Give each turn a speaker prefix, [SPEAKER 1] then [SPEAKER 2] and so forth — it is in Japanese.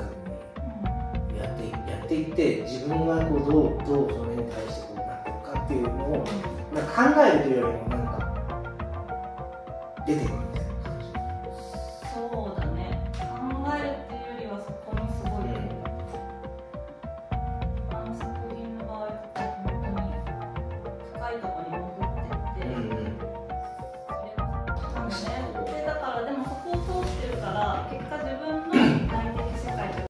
[SPEAKER 1] にやっていって自分がこうどうそれに対してこうなっていくかっていうのをなんか考えるというよりもなんか出てくる。